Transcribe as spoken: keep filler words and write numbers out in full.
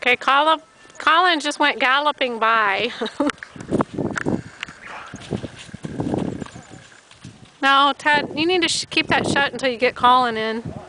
Okay, Colin, Colin just went galloping by. No, Ted, you need to sh keep that shut until you get Colin in.